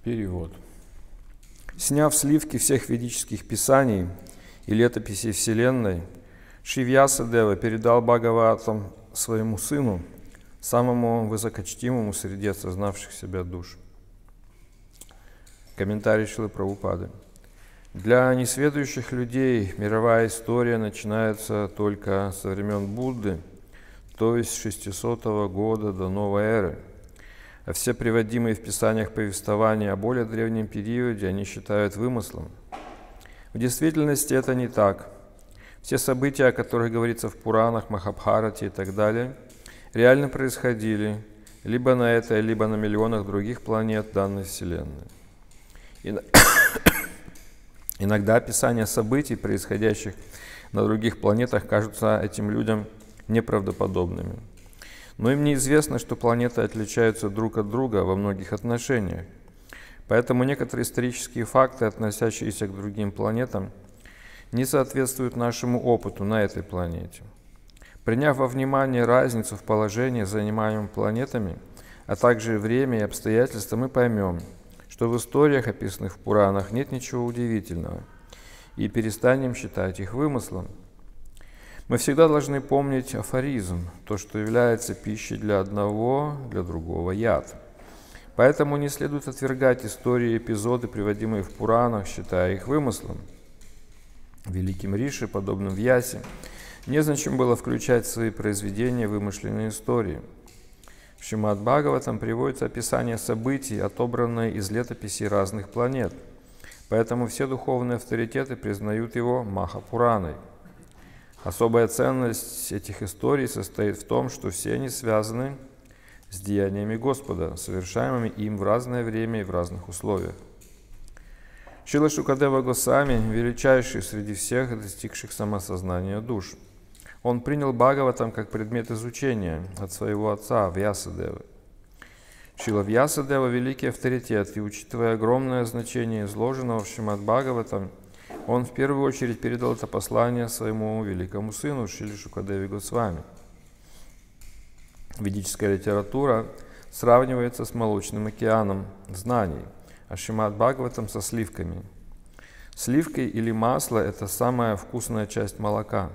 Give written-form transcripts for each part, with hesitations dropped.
Перевод. Сняв сливки всех ведических писаний и летописей Вселенной, Шри Вьясадева передал Бхагаватам своему сыну, самому высокочтимому среди осознавших себя душ. Комментарий Шрилы Прабхупады. Для несведущих людей мировая история начинается только со времен Будды, то есть с 600 года до новой эры. А все приводимые в писаниях повествования о более древнем периоде они считают вымыслом. В действительности это не так. Все события, о которых говорится в Пуранах, Махабхарате и так далее, реально происходили либо на этой, либо на миллионах других планет данной Вселенной. Иногда описания событий, происходящих на других планетах, кажутся этим людям неправдоподобными. Но им неизвестно, что планеты отличаются друг от друга во многих отношениях. Поэтому некоторые исторические факты, относящиеся к другим планетам, не соответствуют нашему опыту на этой планете. Приняв во внимание разницу в положении занимаемыми планетами, а также время и обстоятельства, мы поймем, что в историях, описанных в Пуранах, нет ничего удивительного, и перестанем считать их вымыслом. Мы всегда должны помнить афоризм, то, что является пищей для одного, для другого яд. Поэтому не следует отвергать истории и эпизоды, приводимые в Пуранах, считая их вымыслом. Великим Риши, подобным Вьясе, незачем было включать в свои произведения вымышленные истории. В Шримад Бхагаватам приводится описание событий, отобранные из летописей разных планет. Поэтому все духовные авторитеты признают его Махапураной. Особая ценность этих историй состоит в том, что все они связаны с деяниями Господа, совершаемыми им в разное время и в разных условиях. Шрила Шукадева Госвами – величайший среди всех достигших самосознания душ. Он принял Бхагаватам как предмет изучения от своего отца Вьясадевы. Шрила Вьясадева – великий авторитет, и учитывая огромное значение изложенного в Шримад Бхагаватам, он в первую очередь передал это послание своему великому сыну Шриле Шукадеве Госвами. Ведическая литература сравнивается с молочным океаном знаний, а Шримад Бхагаватам со сливками. Сливки или масло – это самая вкусная часть молока.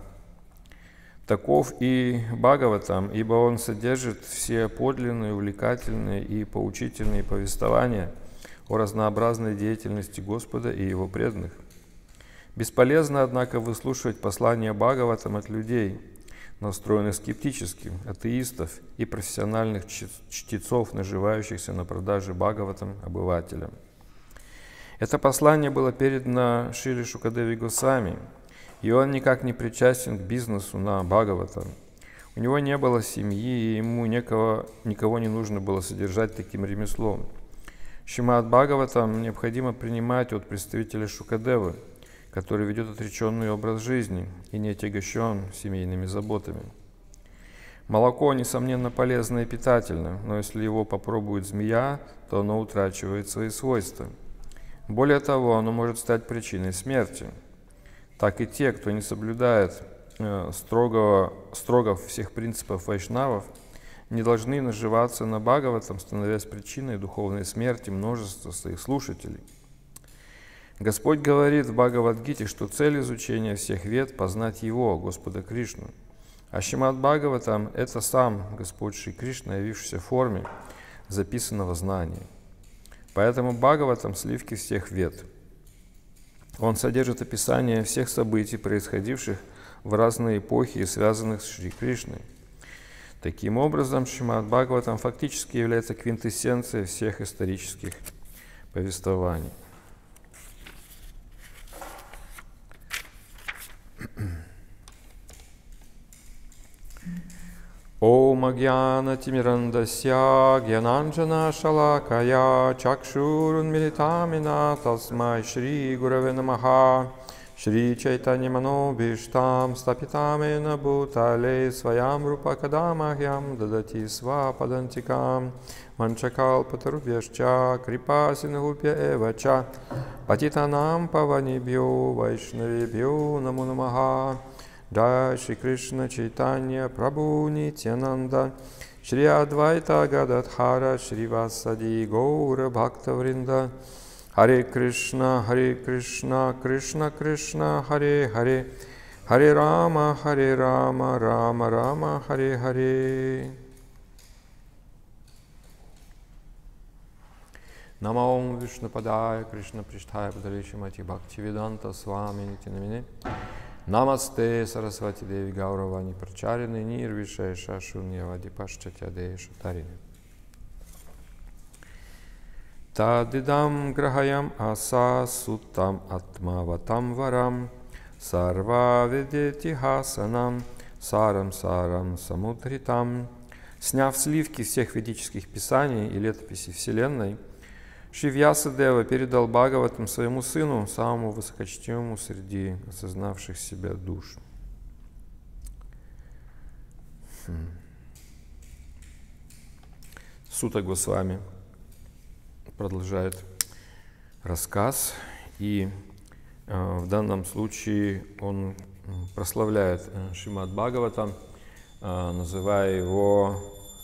Таков и Бхагаватам, ибо он содержит все подлинные, увлекательные и поучительные повествования о разнообразной деятельности Господа и Его преданных. Бесполезно, однако, выслушивать послания Бхагаватам от людей, настроенных скептически, атеистов и профессиональных чтецов, наживающихся на продаже Бхагаватам обывателям. Это послание было передано Шриле Шукадеве Госвами, и он никак не причастен к бизнесу на Бхагаватам. У него не было семьи, и ему никого не нужно было содержать таким ремеслом. Шримад Бхагаватам необходимо принимать от представителя Шукадевы, который ведет отреченный образ жизни и не отягощен семейными заботами. Молоко, несомненно, полезно и питательно, но если его попробует змея, то оно утрачивает свои свойства. Более того, оно может стать причиной смерти. Так и те, кто не соблюдает строго всех принципов вайшнавов, не должны наживаться на Бхагаватам, становясь причиной духовной смерти множества своих слушателей. Господь говорит в Бхагавад-гите, что цель изучения всех вед – познать Его, Господа Кришну. А Шримад Бхагаватам – это сам Господь Шри Кришна, явившийся в форме записанного знания. Поэтому Бхагаватам – сливки всех вед. Он содержит описание всех событий, происходивших в разные эпохи и связанных с Шри Кришной. Таким образом, Шримад Бхагаватам фактически является квинтэссенцией всех исторических повествований. Ом агьяна тимирандасья гьянанджана шалакая чакшурун милитамина тасмай шри гураве намаха шри чайтанья манобиштам стапитамена бутале своям рупакадамахьям дадати свападантикам манчакалпатарубьяшча крипасинагупья эвача патитанам паванибьё вайшнавибьё наму намаха. Джай Шри Кришна Чайтанья Прабху Нитянанда Shri Advaita Gadadhara Shrivasadi Gaura Bhaktavrinda Hare Krishna Krishna Krishna Hare Hare Hare Rama Rama Rama Hare Hare. Namo Vishnupadaya Krishna Prishtaya Padale Shrimati Bhaktivedanta Swami Niti Namine Namaste Saraswati Devi Gauravani Pracharine Nirvishesha Shunyavadi Paschatya Desha Tarine Tadidam Grahayam Asa Suttam Atmavatam Varam Sarva Vedeti Hasanam Сарам Самудритам. Сняв сливки всех ведических писаний и летописей Вселенной, Шри Вьясадева передал Бхагаватам своему сыну, самому высокочтимому среди осознавших себя душ. Сута Госвами продолжает рассказ, и в данном случае он прославляет Шримад Бхагаватам, называя его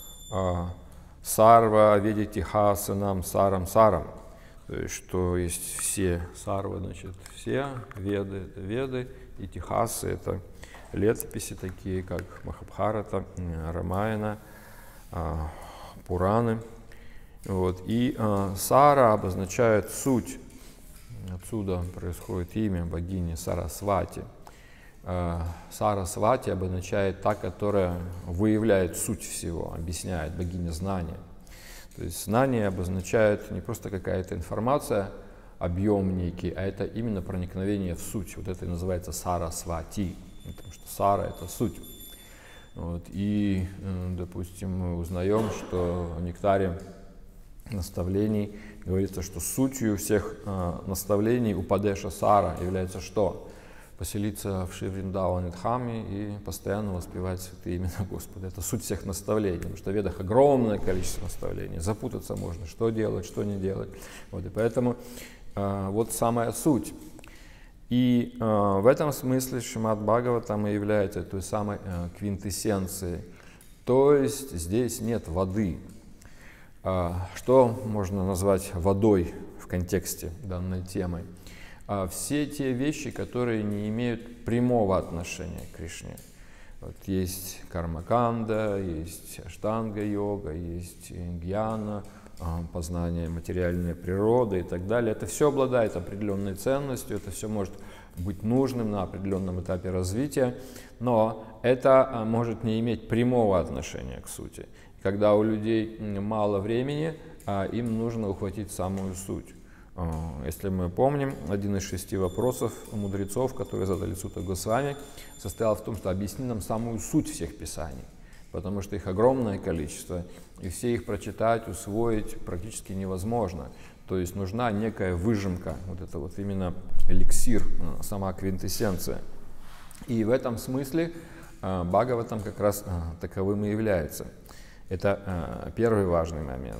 Сарва Ведитихасанам Сарам Сарам, то есть, что есть все сарва, значит, все веды, это веды, и тихасы, это летописи такие, как Махабхарата, Рамаяна, Пураны. Вот. И Сара обозначает суть, отсюда происходит имя богини Сарасвати. Сарасвати обозначает та, которая выявляет суть всего, объясняет, богиня знания. То есть знание обозначает не просто какая-то информация, объем некий, а это именно проникновение в суть. Вот это и называется Сарасвати, потому что Сара — это суть. Вот. И, допустим, мы узнаем, что в нектаре наставлений говорится, что сутью всех наставлений Упадеша Сара является что? Поселиться в Шри Вриндаване Дхаме и постоянно воспевать святые имена Господа. Это суть всех наставлений, потому что в ведах огромное количество наставлений, запутаться можно, что делать, что не делать. Вот, и поэтому вот самая суть. И в этом смысле Шримад Бхагаватам и является той самой квинтэссенцией. То есть здесь нет воды. Что можно назвать водой в контексте данной темы? Все те вещи, которые не имеют прямого отношения к Кришне. Вот есть кармаканда, есть аштанга-йога, есть гьяна, познание материальной природы и так далее. Это все обладает определенной ценностью, это все может быть нужным на определенном этапе развития, но это может не иметь прямого отношения к сути. Когда у людей мало времени, им нужно ухватить самую суть. Если мы помним, один из 6 вопросов мудрецов, которые задали Сута Госвами, состоял в том, что объясни нам самую суть всех писаний, потому что их огромное количество, и все их прочитать, усвоить практически невозможно. То есть нужна некая выжимка, вот это вот именно эликсир, сама квинтэссенция. И в этом смысле Бхагаватам как раз таковым и является. Это первый важный момент.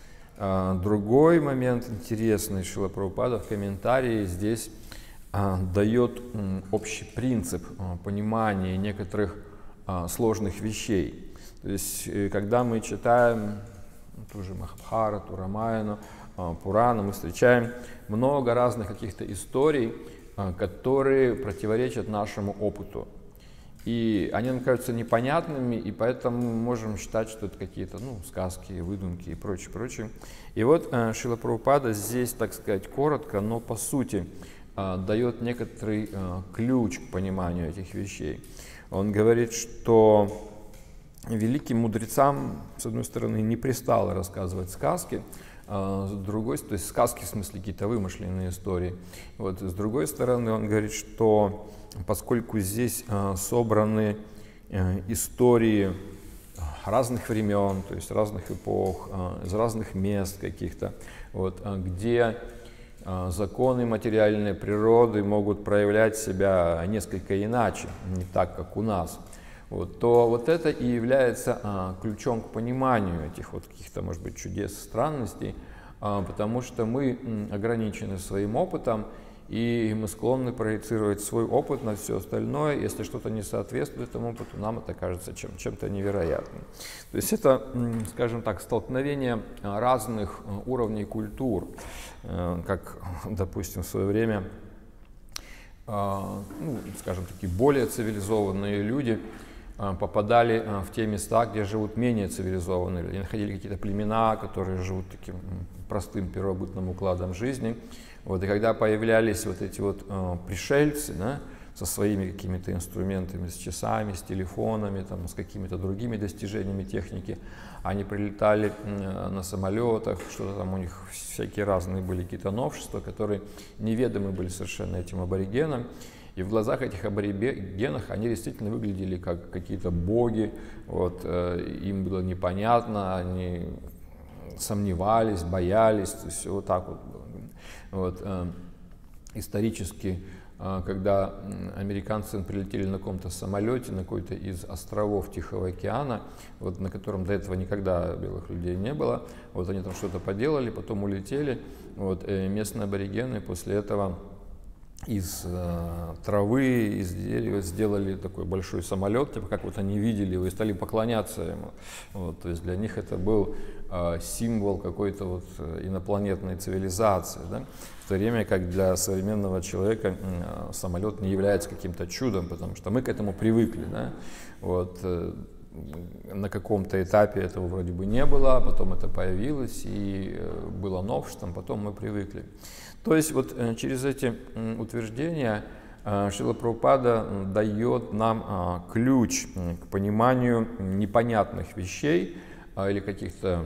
Другой момент интересный, Шрила Прабхупада в комментарии здесь дает общий принцип понимания некоторых сложных вещей. То есть, когда мы читаем ту же Махабхарату, Рамаяну, Пурану, мы встречаем много разных каких-то историй, которые противоречат нашему опыту. И они нам кажутся непонятными, и поэтому мы можем считать, что это какие-то сказки, выдумки и прочее, прочее. И вот Шрила Прабхупада здесь, так сказать, коротко, но по сути дает некоторый ключ к пониманию этих вещей. Он говорит, что великим мудрецам, с одной стороны, не пристало рассказывать сказки, с другой, то есть сказки в смысле какие-то вымышленные истории. Вот, с другой стороны, он говорит, что поскольку здесь собраны истории разных времен, то есть разных эпох, из разных мест каких-то, вот, где законы материальной природы могут проявлять себя несколько иначе, не так, как у нас, вот, то вот это и является ключом к пониманию этих вот каких-то, может быть, чудес, странностей, потому что мы ограничены своим опытом, и мы склонны проецировать свой опыт на все остальное. Если что-то не соответствует этому опыту, нам это кажется чем-то невероятным. То есть это, скажем так, столкновение разных уровней культур, как, допустим, в свое время, скажем, такие более цивилизованные люди попадали в те места, где живут менее цивилизованные люди. Они находили какие-то племена, которые живут таким простым первобытным укладом жизни. Вот, и когда появлялись вот эти вот пришельцы, да, со своими какими-то инструментами, с часами, с телефонами, там, с какими-то другими достижениями техники, они прилетали на самолетах, что-то там у них всякие разные были какие-то новшества, которые неведомы были совершенно этим аборигенам. И в глазах этих аборигенов они действительно выглядели как какие-то боги, вот, им было непонятно, они сомневались, боялись, то есть вот так вот было. Вот, исторически, когда американцы прилетели на каком-то самолете на какой-то из островов Тихого океана, вот, на котором до этого никогда белых людей не было, вот они там что-то поделали, потом улетели, вот, местные аборигены после этого из травы, из дерева сделали такой большой самолет, типа как вот они видели его и стали поклоняться ему. Вот, то есть для них это был символ какой-то вот инопланетной цивилизации, да? В то время как для современного человека самолет не является каким-то чудом, потому что мы к этому привыкли, да? Вот, на каком-то этапе этого вроде бы не было, а потом это появилось и было новшеством, потом мы привыкли. То есть вот через эти утверждения Шрила Прабхупада дает нам ключ к пониманию непонятных вещей или каких-то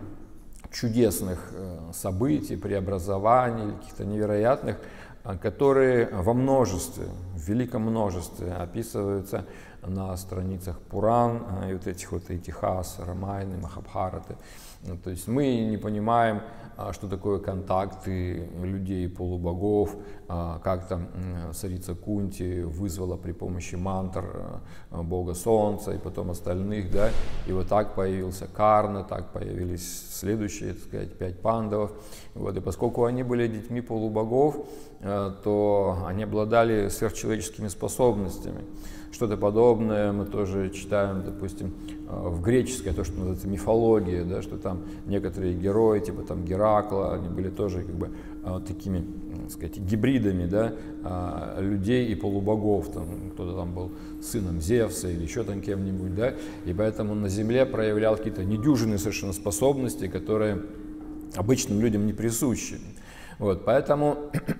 чудесных событий, преобразований, каких-то невероятных, которые во множестве, в великом множестве описываются на страницах Пуран и вот этих вот Итихас, Рамайны, Махабхараты. То есть мы не понимаем, что такое контакты людей полубогов, как там царица Кунти вызвала при помощи мантр бога солнца и потом остальных, да, и вот так появился Карна, так появились следующие, так сказать, 5 пандавов. Вот, и поскольку они были детьми полубогов, то они обладали сверхчеловеческими способностями. Что-то подобное мы тоже читаем, допустим, в греческой, то, что называется мифология, да, что там некоторые герои, типа там Геракла, они были тоже как бы такими, так сказать, гибридами, да, людей и полубогов. Там, кто-то там был сыном Зевса или еще там кем-нибудь, да, и поэтому на земле проявлял какие-то недюжинные совершенно способности, которые обычным людям не присущи. Вот, поэтому,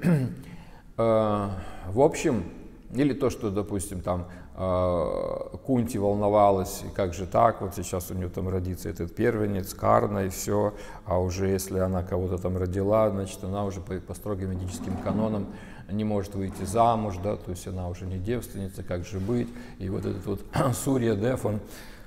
в общем, или то, что, допустим, там Кунти волновалась, и как же так, вот сейчас у нее там родится этот первенец, Карна и все, а уже если она кого-то там родила, значит, она уже по строгим ведическим канонам не может выйти замуж, да, то есть она уже не девственница, как же быть, и вот этот вот Сурья Дев, он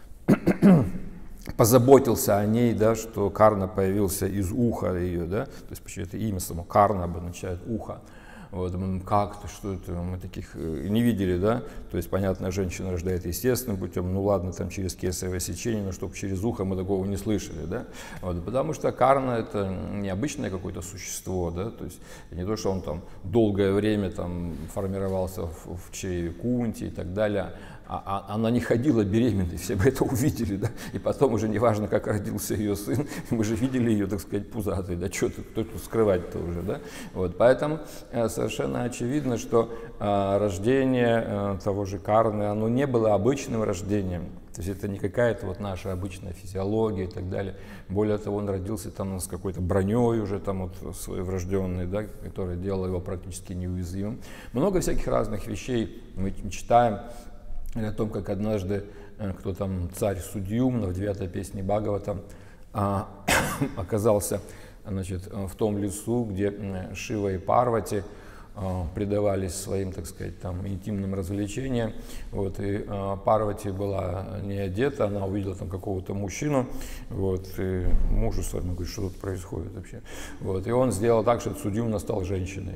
позаботился о ней, да, что Карна появился из уха ее, да, то есть почему это имя само Карна обозначает ухо. Вот, как это, что это, мы таких не видели, да, то есть, понятно, женщина рождает естественным путем, ну ладно, там через кесарево сечение, но чтобы через ухо мы такого не слышали, да, вот, потому что Карна это необычное какое-то существо, да, то есть не то, что он там долгое время там формировался в чреве Кунти и так далее, она не ходила беременной, все бы это увидели, да, и потом уже неважно, как родился ее сын, мы же видели ее, так сказать, пузатой, да, что тут скрывать-то уже, да, вот, поэтому совершенно очевидно, что рождение того же Карны, оно не было обычным рождением, то есть это не какая-то вот наша обычная физиология и так далее, более того, он родился там с какой-то броней уже там вот своей врожденной, да, которая делала его практически неуязвимым. Много всяких разных вещей мы читаем, о том, как однажды кто там, царь Судьюм, в 9-й песне Бхагаватам оказался, значит, в том лесу, где Шива и Парвати предавались своим, так сказать, там, интимным развлечениям. Вот, и Парвати была не одета, она увидела там какого-то мужчину, вот, и мужу своему говорит, что тут происходит вообще. Вот, и он сделал так, что Судьюмна стал женщиной.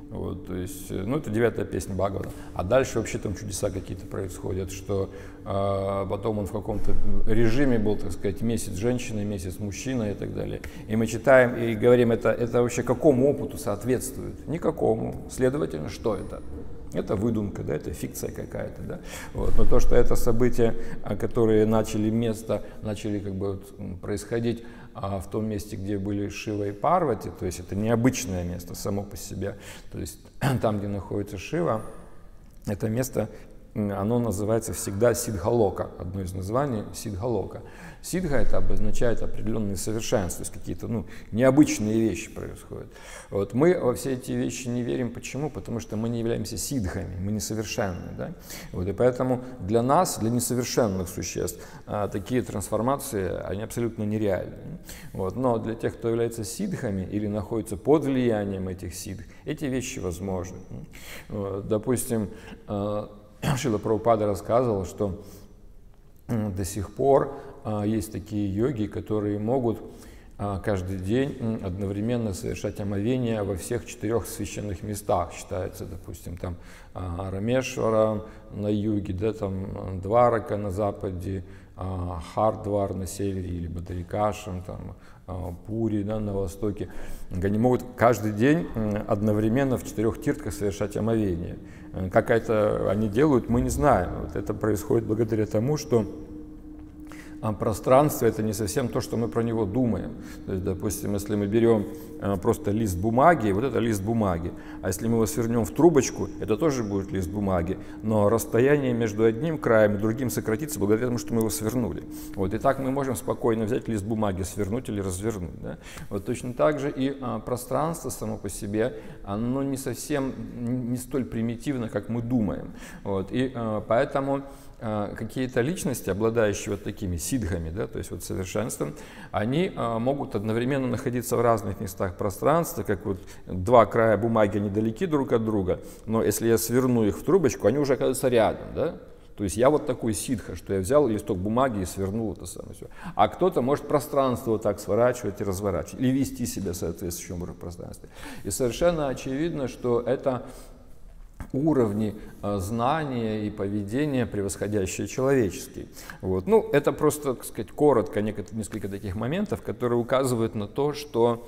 Вот, то есть, ну, это 9-я песня Бхагавата. А дальше вообще там чудеса какие-то происходят, что потом он в каком-то режиме был, так сказать, месяц женщиной, месяц мужчиной и так далее. И мы читаем и говорим, это вообще какому опыту соответствует? Никакому. Следовательно, что это? Это выдумка, да, это фикция какая-то, да. Вот. Но то, что это события, которые начали как бы вот происходить в том месте, где были Шива и Парвати, то есть это необычное место само по себе, то есть там, где находится Шива, это место, оно называется всегда Сиддхалока, одно из названий Сиддхалока. Сиддха это обозначает определенные совершенства, то есть какие-то необычные вещи происходят. Вот мы во все эти вещи не верим. Почему? Потому что мы не являемся сиддхами, мы несовершенны. Да? Вот, и поэтому для нас, для несовершенных существ, такие трансформации, они абсолютно нереальны. Вот. Но для тех, кто является сиддхами или находится под влиянием этих сиддх, эти вещи возможны. Вот. Допустим, Шрила Прабхупада рассказывал, что до сих пор есть такие йоги, которые могут каждый день одновременно совершать омовение во всех 4 священных местах. Считается, допустим, там Рамешвара на юге, да, там Дварака на западе, Хардвар на севере или Бадарикашам, там Пури, да, на востоке. Они могут каждый день одновременно в 4 тиртках совершать омовение. Как это они делают, мы не знаем. Вот это происходит благодаря тому, что пространство — это не совсем то, что мы про него думаем. То есть, допустим, если мы берем просто лист бумаги, вот это лист бумаги, а если мы его свернем в трубочку, это тоже будет лист бумаги, но расстояние между одним краем и другим сократится благодаря тому, что мы его свернули. Вот, и так мы можем спокойно взять лист бумаги, свернуть или развернуть. Да? Вот точно так же и пространство само по себе, оно не совсем, не столь примитивно, как мы думаем. Вот, и поэтому какие-то личности, обладающие вот такими сиддхами, да, то есть вот совершенством, они могут одновременно находиться в разных местах пространства, как вот 2 края бумаги, они далеки друг от друга, но если я сверну их в трубочку, они уже оказываются рядом, да? То есть я вот такой сиддха, что я взял листок бумаги и свернул это самое все. А кто-то может пространство вот так сворачивать и разворачивать, или вести себя в соответствующем пространстве. И совершенно очевидно, что это уровни знания и поведения, превосходящие человеческие. Вот. Ну, это просто, так сказать, коротко несколько таких моментов, которые указывают на то, что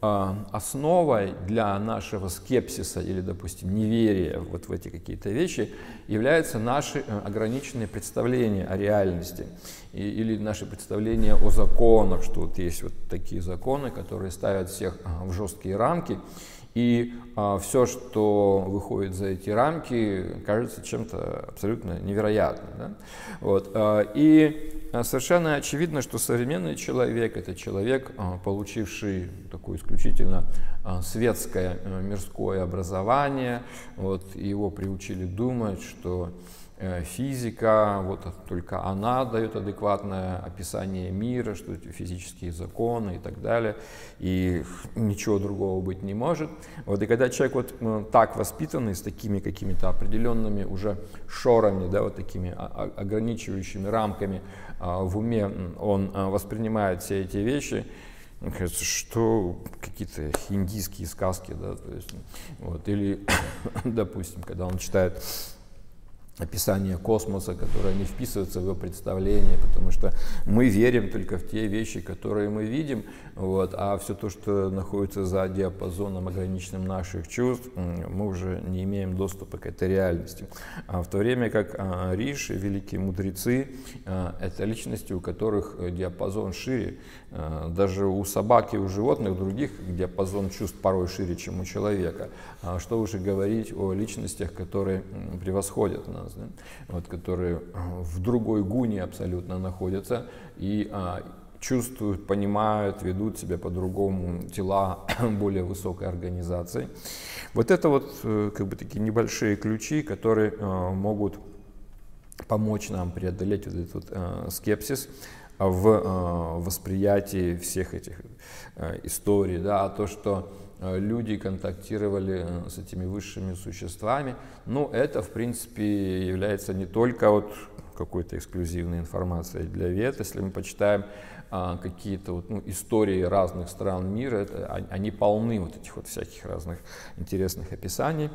основой для нашего скепсиса или, допустим, неверия вот в эти какие-то вещи являются наши ограниченные представления о реальности или наши представления о законах, что вот есть вот такие законы, которые ставят всех в жесткие рамки. И все, что выходит за эти рамки, кажется чем-то абсолютно невероятным. Да? Вот. И совершенно очевидно, что современный человек — это человек, получивший такое исключительно светское мирское образование. Вот. Его приучили думать, что физика, вот только она дает адекватное описание мира, что эти физические законы и так далее, и ничего другого быть не может. Вот, и когда человек вот так воспитанный, с такими какими-то определенными уже шорами, да, вот такими ограничивающими рамками в уме, он воспринимает все эти вещи, мне кажется, что какие-то индийские сказки, да, то есть, вот, или, допустим, когда он читает описание космоса, которое не вписывается в его представление, потому что мы верим только в те вещи, которые мы видим, вот, а все то, что находится за диапазоном ограниченным наших чувств, мы уже не имеем доступа к этой реальности. А в то время как риши, великие мудрецы, это личности, у которых диапазон шире. Даже у собак и у животных других диапазон чувств порой шире, чем у человека. Что уже говорить о личностях, которые превосходят нас, да? Вот, которые в другой гуне абсолютно находятся и чувствуют, понимают, ведут себя по-другому, тела более высокой организации. Вот это вот как бы такие небольшие ключи, которые могут помочь нам преодолеть вот этот вот скепсис в восприятии всех этих историй, да, то, что люди контактировали с этими высшими существами, ну, это, в принципе, является не только вот какой-то эксклюзивной информацией для вед. Если мы почитаем какие-то вот, истории разных стран мира, они полны вот этих вот всяких разных интересных описаний,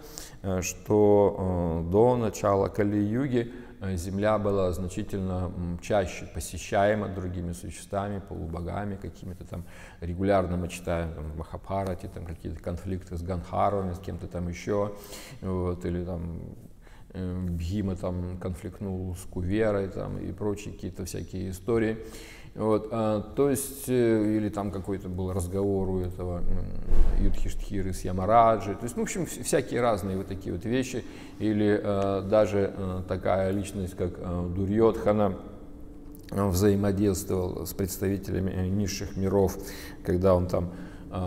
что до начала Кали-юги Земля была значительно чаще посещаема другими существами, полубогами какими-то там. Регулярно мы читаем там, в Махабхарате там какие-то конфликты с Ганхарвами, с кем-то там еще, вот, или там Бхима там конфликтнул с Куверой там, и прочие какие-то всякие истории. Вот, то есть, или там какой-то был разговор у этого Юдхиштхиры с Ямараджей, то есть, в общем, всякие разные вот такие вот вещи, или даже такая личность, как Дурьодхана, взаимодействовал с представителями низших миров, когда он там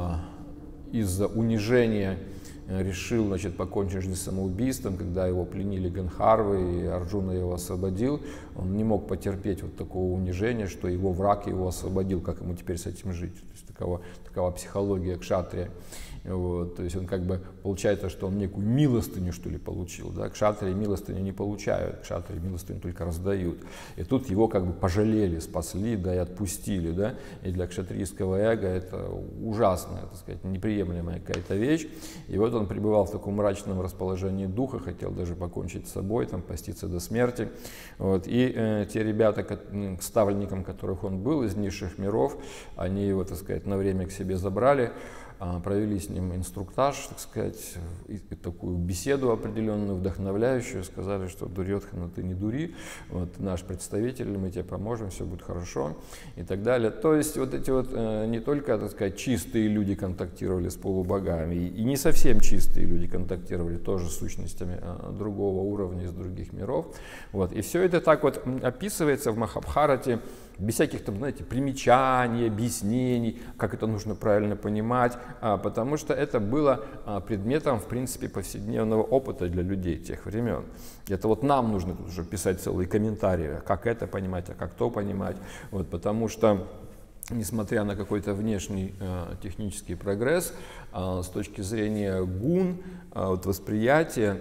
из-за унижения решил, значит, покончить жизнь самоубийством, когда его пленили Ганхарвы, и Арджуна его освободил. Он не мог потерпеть вот такого унижения, что его враг его освободил, как ему теперь с этим жить. То есть такова психология кшатрия. Вот, то есть он как бы, получается, что он некую милостыню, что ли, получил. Да? Кшатрии милостыню не получают, кшатрии милостыню только раздают. И тут его как бы пожалели, спасли, да, и отпустили. Да? И для кшатрийского эго это ужасная, так сказать, неприемлемая какая-то вещь. И вот он пребывал в таком мрачном расположении духа, хотел даже покончить с собой, там, поститься до смерти. Вот. И те ребята, к ставленникам которых он был из низших миров, они его, так сказать, на время к себе забрали, провели с ним инструктаж, так сказать, и такую беседу определенную, вдохновляющую, сказали, что Дурьодхана, ты не дури, вот, ты наш представитель, мы тебе поможем, все будет хорошо и так далее. То есть вот эти вот не только, так сказать, чистые люди контактировали с полубогами, и не совсем чистые люди контактировали тоже с сущностями другого уровня, из других миров. Вот. И все это так вот описывается в Махабхарате, без всяких там, знаете, примечаний, объяснений, как это нужно правильно понимать, потому что это было предметом, в принципе, повседневного опыта для людей тех времен. Это вот нам нужно тут уже писать целые комментарии, как это понимать, а как то понимать, вот, потому что, несмотря на какой-то внешний технический прогресс, с точки зрения гун, вот, восприятия,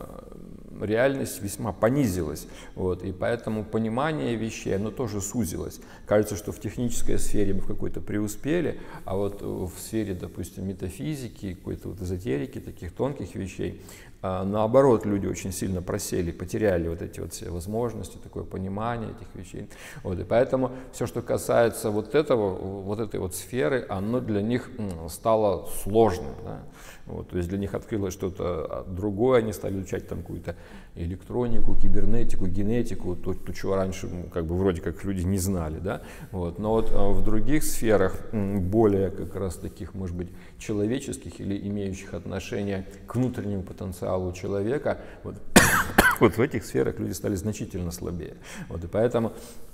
реальность весьма понизилась, вот, и поэтому понимание вещей, оно тоже сузилось. Кажется, что в технической сфере мы в какой-то преуспели, а вот в сфере, допустим, метафизики, какой-то вот эзотерики, таких тонких вещей, наоборот, люди очень сильно просели, потеряли вот эти вот все возможности, такое понимание этих вещей. Вот, и поэтому все, что касается вот этой вот сферы, оно для них стало сложным. Да? Вот, то есть для них открылось что-то другое, они стали изучать там какую-то электронику, кибернетику, генетику, то чего раньше как бы вроде как люди не знали. Да? Вот, но вот в других сферах, более как раз таких, может быть, человеческих или имеющих отношение к внутреннему потенциалу человека, вот, вот в этих сферах люди стали значительно слабее. Вот, и поэтому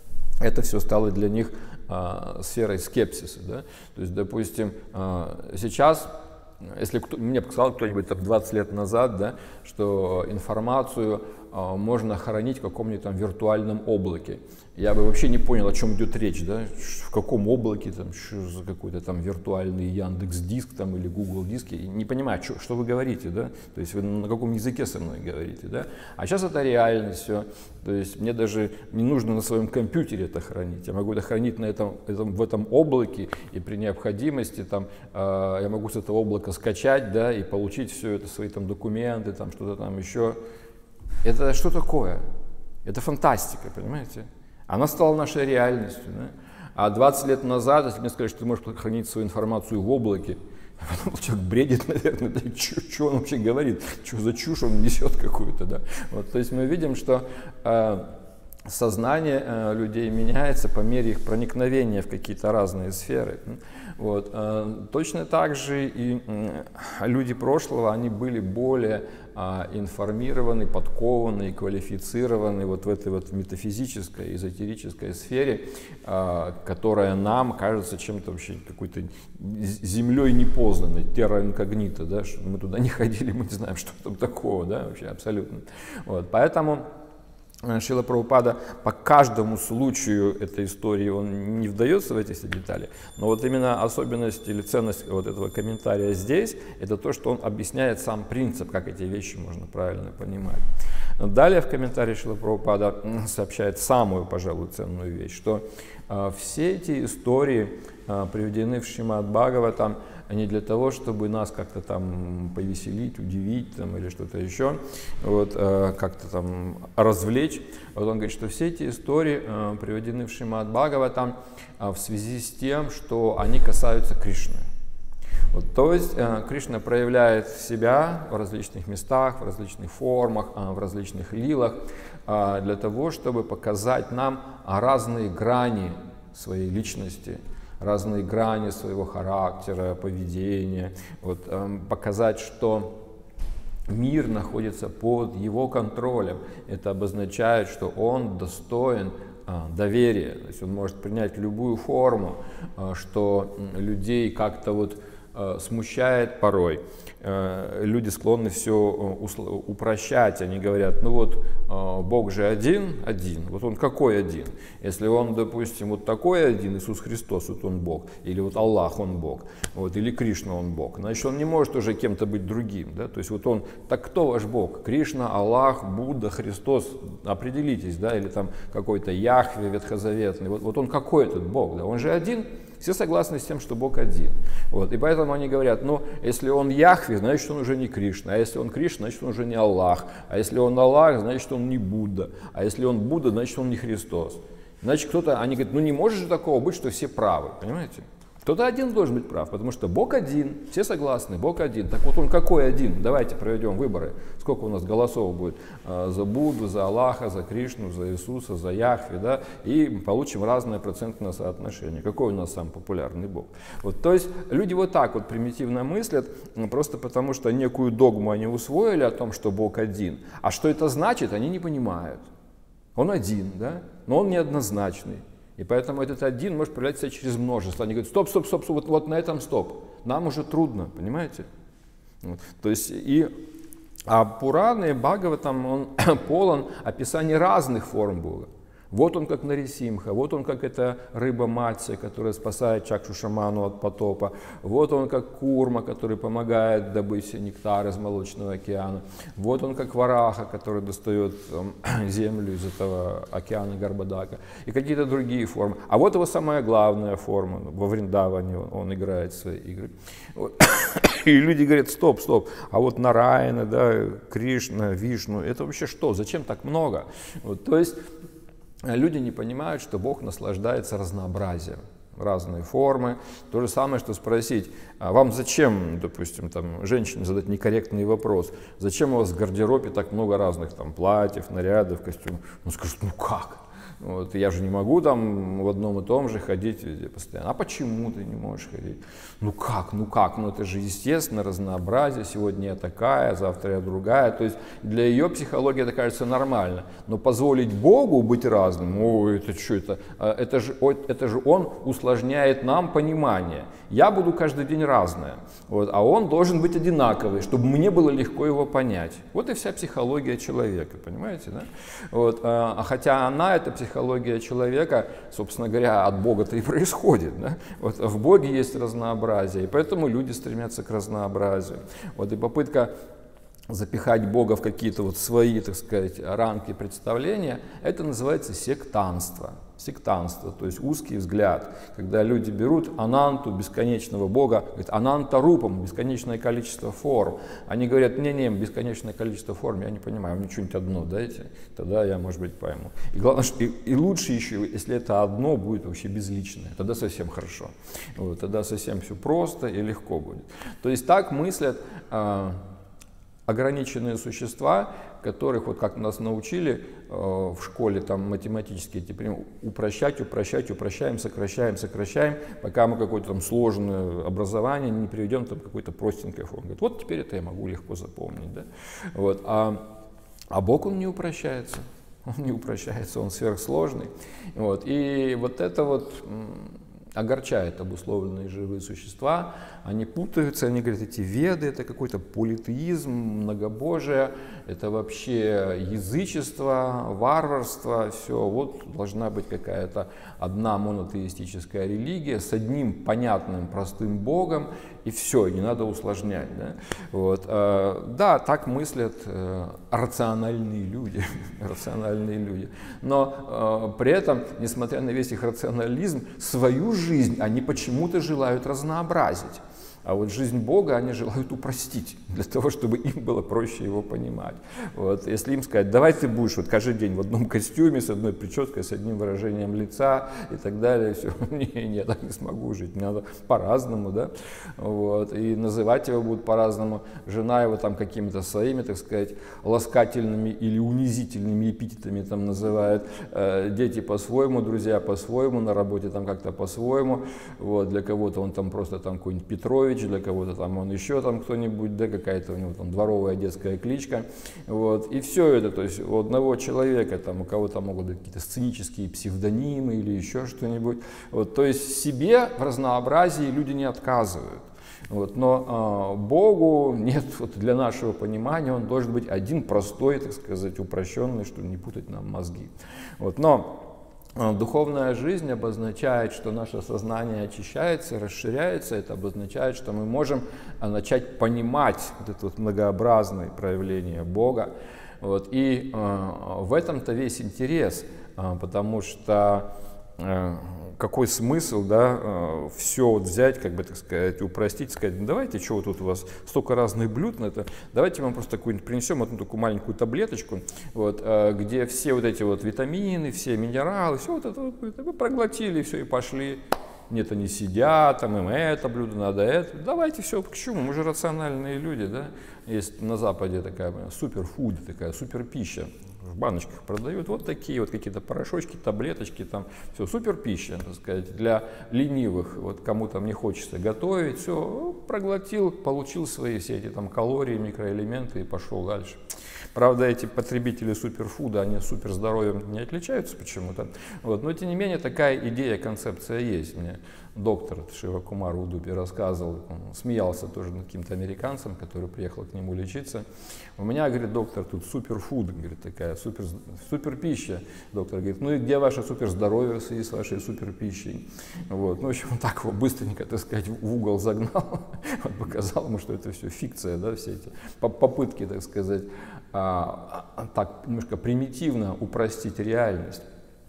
это все стало для них сферой скепсиса. Да? То есть, допустим, сейчас, если мне сказал кто-нибудь 20 лет назад, да, что информацию можно хранить в каком-нибудь там виртуальном облаке, я бы вообще не понял, о чем идет речь, да, в каком облаке, там, что за какой-то там виртуальный Яндекс.Диск там, или Google Диск, я не понимаю, что вы говорите, да, то есть вы на каком языке со мной говорите, да, а сейчас это реальность все, то есть мне даже не нужно на своем компьютере это хранить, я могу это хранить в этом облаке, и при необходимости там, я могу с этого облака скачать, да, и получить все это, свои там документы, там что-то там еще. Это что такое? Это фантастика, понимаете? Она стала нашей реальностью. Да? А 20 лет назад, если мне сказали, что ты можешь хранить свою информацию в облаке, я подумал, человек бредит, наверное, да, что он вообще говорит, что за чушь он несет какую-то. Да? Вот, то есть мы видим, что сознание людей меняется по мере их проникновения в какие-то разные сферы. Вот. Точно так же и люди прошлого, они были более информированы, подкованы и квалифицированы вот в этой вот метафизической, эзотерической сфере, которая нам кажется чем-то вообще какой-то землей непознанной, терра инкогнита, да, что мы туда не ходили, мы не знаем, что там такого, да, вообще абсолютно. Вот. Поэтому Шрила Прабхупада по каждому случаю этой истории он не вдается в эти все детали, но вот именно особенность или ценность вот этого комментария здесь, это то, что он объясняет сам принцип, как эти вещи можно правильно понимать. Далее в комментарии Шрила Прабхупада сообщает самую, пожалуй, ценную вещь, что все эти истории приведены в Шримад Бхагаватам не для того, чтобы нас как-то там повеселить, удивить там, или что-то еще, вот, как-то там развлечь. Вот он говорит, что все эти истории приведены в Шримад Бхагаватам в связи с тем, что они касаются Кришны. Вот, то есть Кришна проявляет себя в различных местах, в различных формах, в различных лилах, для того, чтобы показать нам разные грани своей личности, разные грани своего характера, поведения, вот, показать, что мир находится под его контролем. Это обозначает, что он достоин доверия, то есть он может принять любую форму, что людей как-то вот смущает порой. Люди склонны все упрощать, они говорят, ну вот Бог же один, вот он какой один? Если он, допустим, вот такой один, Иисус Христос, вот он Бог, или вот Аллах, он Бог, вот, или Кришна, он Бог, значит, он не может уже кем-то быть другим, да? То есть вот он, так кто ваш Бог? Кришна, Аллах, Будда, Христос, определитесь, да, или там какой-то Яхве ветхозаветный, вот он какой этот Бог, да? Он же один. Все согласны с тем, что Бог один. Вот. И поэтому они говорят, ну, если он Яхве, значит, он уже не Кришна. А если он Кришна, значит, он уже не Аллах. А если он Аллах, значит, он не Будда. А если он Будда, значит, он не Христос. Значит, кто-то, они говорят, ну, не может же такого быть, что все правы. Понимаете? Кто-то один должен быть прав, потому что Бог один, все согласны, Бог один. Так вот он какой один? Давайте проведем выборы. Сколько у нас голосов будет за Будду, за Аллаха, за Кришну, за Иисуса, за Яхве, да? И получим разное процентное соотношение. Какой у нас самый популярный Бог? Вот, то есть люди вот так вот примитивно мыслят, просто потому что некую догму они усвоили о том, что Бог один. А что это значит, они не понимают. Он один, да? Но он неоднозначный. И поэтому этот один может проявлять себя через множество. Они говорят, стоп, вот на этом стоп. Нам уже трудно, понимаете? Вот. То есть а Пураны, Бхагаватам, он полон описаний разных форм Бога. Вот он как Нарисимха, вот он как эта рыба Матсия, которая спасает Чакшушаману от потопа, вот он как Курма, который помогает добыть нектар из Молочного океана, вот он как Вараха, который достает землю из этого океана Гарбадака, и какие-то другие формы. А вот его самая главная форма, во Вриндаване он играет свои игры. Вот. И люди говорят, стоп, а вот Нараяна, да, Кришна, Вишну, это вообще что, зачем так много? Вот, то есть люди не понимают, что Бог наслаждается разнообразием, разные формы. То же самое, что спросить, а вам зачем, допустим, там, женщине задать некорректный вопрос, зачем у вас в гардеробе так много разных там, платьев, нарядов, костюмов? Он скажет, ну как? Вот, я же не могу там в одном и том же ходить везде постоянно. А почему ты не можешь ходить? Ну как, ну это же естественно, разнообразие, сегодня я такая, завтра я другая. То есть для ее психологии это кажется нормально. Но позволить Богу быть разным, это что это? Это же Он усложняет нам понимание. Я буду каждый день разная, вот, а Он должен быть одинаковый, чтобы мне было легко его понять. Вот и вся психология человека, понимаете, да? Вот, хотя эта психология человека, собственно говоря, от Бога-то и происходит. Да? Вот, в Боге есть разнообразие, и поэтому люди стремятся к разнообразию. Вот, и попытка запихать Бога в какие-то вот свои, так сказать, рамки представления, это называется сектантство. Сектантство, то есть узкий взгляд, когда люди берут ананту, бесконечного Бога, говорят, ананта рупам, бесконечное количество форм. Они говорят, не, бесконечное количество форм, я не понимаю, мне что-нибудь одно дайте, тогда я, может быть, пойму. И главное, и лучше еще, если это одно будет вообще безличное, тогда совсем хорошо, вот, тогда совсем все просто и легко будет. То есть так мыслят ограниченные существа, которых, вот как нас научили в школе, там математические эти примеры, упрощаем, сокращаем, пока мы какое-то там сложное образование не приведем там какой-то простенькой формы. Говорит, вот теперь это я могу легко запомнить. Да? Вот. А Бог, он не упрощается. Он сверхсложный. Вот. И вот это вот огорчает обусловленные живые существа, они путаются, они говорят, эти веды, это какой-то политеизм, многобожие, это вообще язычество, варварство, все, вот должна быть какая-то одна монотеистическая религия с одним понятным, простым Богом, и все, не надо усложнять. Да? Вот. Да, так мыслят рациональные люди, рациональные люди. Но при этом, несмотря на весь их рационализм, свою жизнь они почему-то желают разнообразить. А вот жизнь Бога они желают упростить, для того, чтобы им было проще его понимать. Вот. Если им сказать, давай ты будешь вот каждый день в одном костюме, с одной прической, с одним выражением лица и так далее, все, я так не смогу жить, мне надо по-разному, да, вот. И называть его будут по-разному, жена его там какими-то своими, так сказать, ласкательными или унизительными эпитетами там называет, дети по-своему, друзья по-своему, на работе там как-то по-своему, вот. Для кого-то он там просто там какой-нибудь Петрович, для кого-то там он еще там кто-нибудь, да, какая-то у него там дворовая детская кличка, вот, и все это, то есть у одного человека, там, у кого-то могут быть какие-то сценические псевдонимы или еще что-нибудь, вот, то есть себе в разнообразии люди не отказывают. Вот, но Богу нет, вот для нашего понимания он должен быть один простой, так сказать, упрощенный, чтобы не путать нам мозги. Вот, но духовная жизнь обозначает, что наше сознание очищается, расширяется. Это обозначает, что мы можем начать понимать вот это вот многообразное проявление Бога. Вот. И в этом-то весь интерес, потому что какой смысл, да, все вот взять, как бы, так сказать, упростить, сказать, ну, давайте, что вот тут у вас столько разных блюд на это, давайте вам просто какую-нибудь принесем одну такую маленькую таблеточку, вот, где все вот эти вот витамины, все минералы, все вот это вот, вы проглотили, все, и пошли. Нет, они сидят, там им это блюдо надо, это. Давайте все, к чему? Мы же рациональные люди, да? Есть на Западе такая суперфуд, такая суперпища. В баночках продают вот такие вот какие-то порошочки, таблеточки, там все, суперпища, так сказать, для ленивых. Вот кому там не хочется готовить, все, проглотил, получил свои все эти там калории, микроэлементы и пошел дальше. Правда, эти потребители суперфуда, они суперздоровьем не отличаются почему-то. Вот. Но, тем не менее, такая идея, концепция есть. Мне доктор Шива Кумар Удупи рассказывал, он смеялся тоже над каким-то американцем, который приехал к нему лечиться. У меня, говорит, доктор, тут суперфуд, говорит, такая суперпища. Доктор говорит, ну и где ваше суперздоровье в связи с вашей суперпищей? Вот. Ну, в общем, он так его быстренько, так сказать, в угол загнал, вот, показал ему, что это все фикция, да, все эти попытки, так сказать, так немножко примитивно упростить реальность.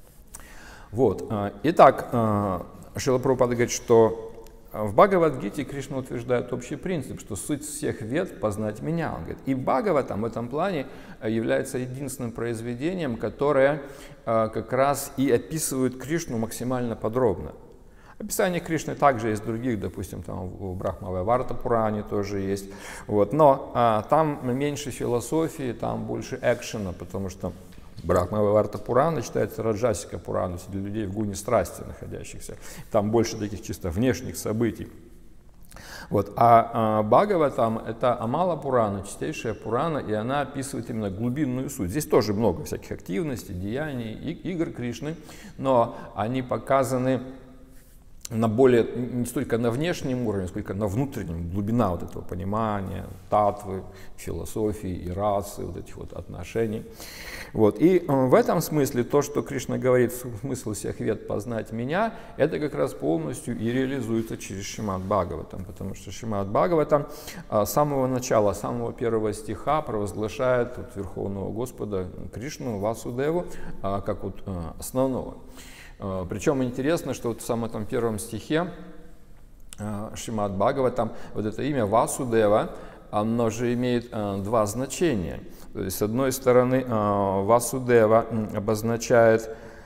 Вот. Итак, Шрила Прабхупада говорит, что в Бхагавад-гите Кришна утверждает общий принцип, что суть всех вед — познать меня. Он говорит, и Бхагаватам в этом плане является единственным произведением, которое как раз и описывает Кришну максимально подробно. Описание Кришны также есть других, допустим, там в Брахма-вайварта Пуране тоже есть. Вот. Но там меньше философии, там больше экшена, потому что Брахма-вайварта Пурана читается Раджасика Пурана, для людей в гуне страсти находящихся. Там больше таких чисто внешних событий. Вот. А Бхагаватам — это Амала Пурана, чистейшая Пурана, и она описывает именно глубинную суть. Здесь тоже много всяких активностей, деяний, игр Кришны, но они показаны на более, не столько на внешнем уровне, сколько на внутреннем, глубина вот этого понимания, татвы, философии и расы, вот этих вот отношений. Вот. И в этом смысле то, что Кришна говорит, смысл всех вед — познать меня, это как раз полностью и реализуется через Шримад Бхагаватам, потому что Шримад Бхагаватам с самого начала, с самого первого стиха провозглашает вот Верховного Господа Кришну, Васудеву, как вот основного. Причем интересно, что вот в самом этом первом стихе Шримад Бхагаватам вот это имя Васудева, оно же имеет два значения. То есть, с одной стороны, Васудева обозначает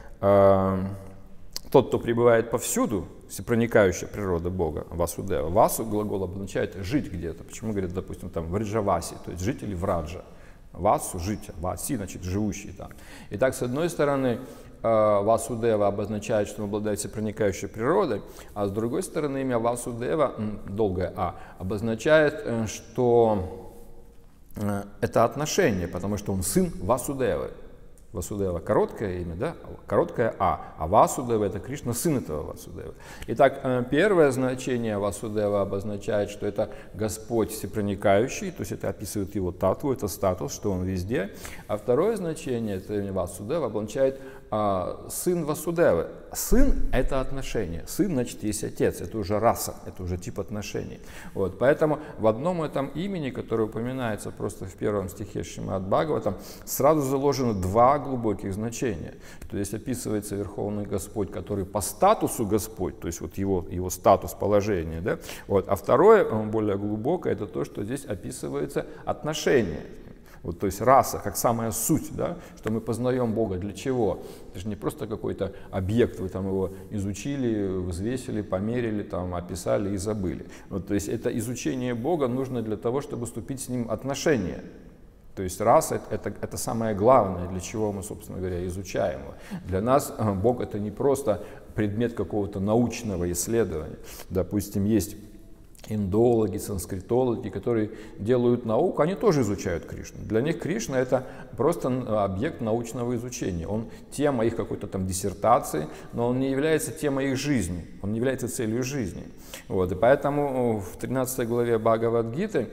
тот, кто пребывает повсюду, всепроникающая природа Бога, Васудева. Васу глагол обозначает жить где-то. Почему говорят, допустим, там в Раджаваси, то есть жители в Раджа. Васу — жить, Васи — значит живущий там. Итак, с одной стороны, Васудева обозначает, что он обладает всепроникающей природой, а с другой стороны, имя Васудева, долгое А, обозначает, что это отношение, потому что он сын Васудевы. Васудева — короткое имя, да? Короткое а Васудева — это Кришна, сын этого Васудева. Итак, первое значение Васудева обозначает, что это Господь всепроникающий, то есть это описывает его татву, это статус, что он везде. А второе значение, это имя Васудева, обозначает сын Васудевы. Сын – это отношение. Сын, значит, есть отец. Это уже раса, это уже тип отношений. Вот. Поэтому в одном этом имени, которое упоминается просто в первом стихе Шримад Бхагаватам, сразу заложено два глубоких значения. То есть описывается Верховный Господь, который по статусу Господь, то есть вот его статус, положение. Да? Вот. А второе, более глубокое, это то, что здесь описывается отношение. Вот, то есть раса, как самая суть, да, что мы познаем Бога для чего? Это же не просто какой-то объект, вы там его изучили, взвесили, померили, там, описали и забыли. Вот, то есть это изучение Бога нужно для того, чтобы вступить с Ним в отношения. То есть раса это самое главное, для чего мы, собственно говоря, изучаем его. Для нас Бог это не просто предмет какого-то научного исследования. Допустим, есть индологи, санскритологи, которые делают науку, они тоже изучают Кришну. Для них Кришна это просто объект научного изучения. Он тема их какой-то там диссертации, но он не является темой их жизни, он не является целью жизни. Вот. И поэтому в 13 главе Бхагавад-гиты,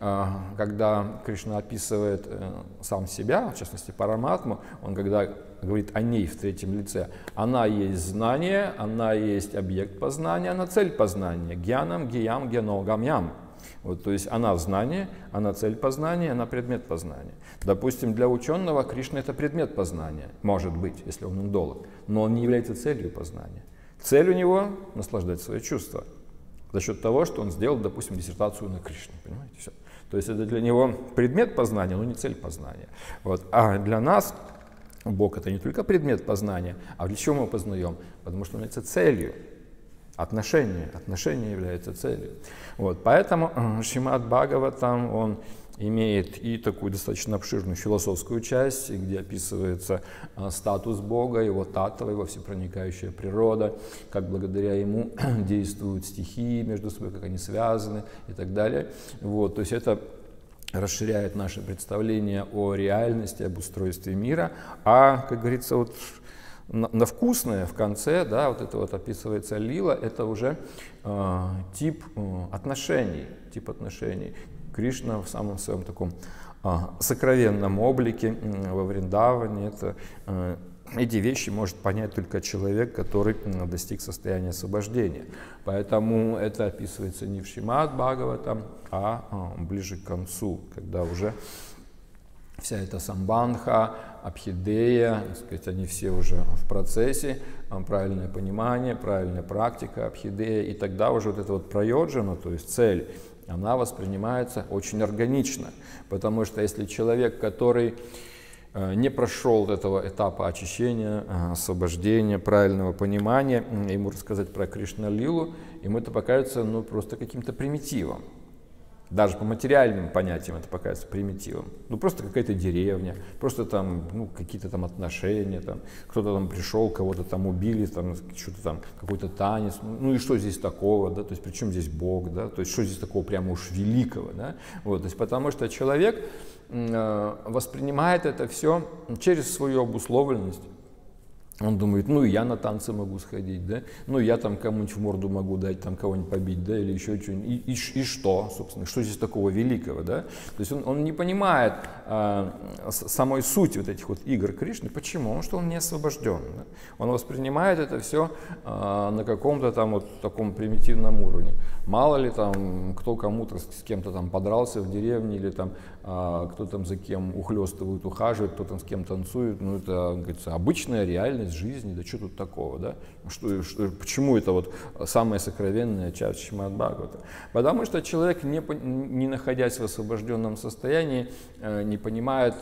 когда Кришна описывает сам себя, в частности Параматму, он когда говорит о ней в третьем лице, она есть знание, она есть объект познания, она цель познания. Гьянам, гиям, гьяно, гамьям. Вот, то есть она знание, она цель познания, она предмет познания. Допустим, для ученого Кришна это предмет познания, может быть, если он индолог, но он не является целью познания. Цель у него наслаждать свои чувства за счет того, что он сделал, допустим, диссертацию на Кришне. Понимаете, все. То есть это для него предмет познания, но не цель познания. Вот. А для нас Бог это не только предмет познания, а для чего мы познаем? Потому что он является целью. Отношение является целью. Вот. Поэтому Шримад Бхагаватам, он имеет и такую достаточно обширную философскую часть, где описывается статус Бога, его таттва, его всепроникающая природа, как благодаря ему действуют стихии между собой, как они связаны и так далее. Вот. То есть это расширяет наше представление о реальности, об устройстве мира, а, как говорится, вот на вкусное в конце, да, вот это вот описывается лила, это уже тип отношений. Кришна в самом своем таком сокровенном облике во Вриндаване. Эти вещи может понять только человек, который достиг состояния освобождения. Поэтому это описывается не в Шримад Бхагаватам, а ближе к концу, когда уже вся эта самбандха, абхидея, так сказать, они все уже в процессе, правильное понимание, правильная практика абхидея, и тогда уже вот эта вот прайоджана, то есть цель, она воспринимается очень органично, потому что если человек, который не прошел этого этапа очищения, освобождения, правильного понимания, ему рассказать про Кришна-лилу, ему это покажется просто каким-то примитивом. Даже по материальным понятиям это покажется примитивом. Просто какая-то деревня, просто там какие-то там отношения, там, кто-то там пришел, кого-то там убили, там, что-то там, какой-то танец. И что здесь такого, да? То есть при чем здесь Бог, да? То есть что здесь такого прямо уж великого, да? Вот, то есть потому что человек воспринимает это все через свою обусловленность. Он думает, и я на танцы могу сходить, да, я там кому-нибудь в морду могу дать, там кого-нибудь побить, да, или еще что-нибудь, и что, собственно, что здесь такого великого, да. То есть он не понимает самой сути вот этих вот игр Кришны. Почему? Потому что он не освобожден. Да? Он воспринимает это все на каком-то там вот таком примитивном уровне. Мало ли там, кто кому-то с кем-то там подрался в деревне, или там кто там за кем ухлёстывает, ухаживает, кто там с кем танцует, это, говорится, обычная реальность жизни, да что тут такого, да? Почему это вот самая сокровенная часть Шримад Бхагавата? Потому что человек, не находясь в освобожденном состоянии, не понимает